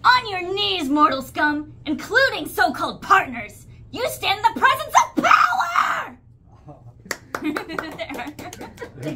On your knees, mortal scum, including so-called partners. You stand in the presence of power! There.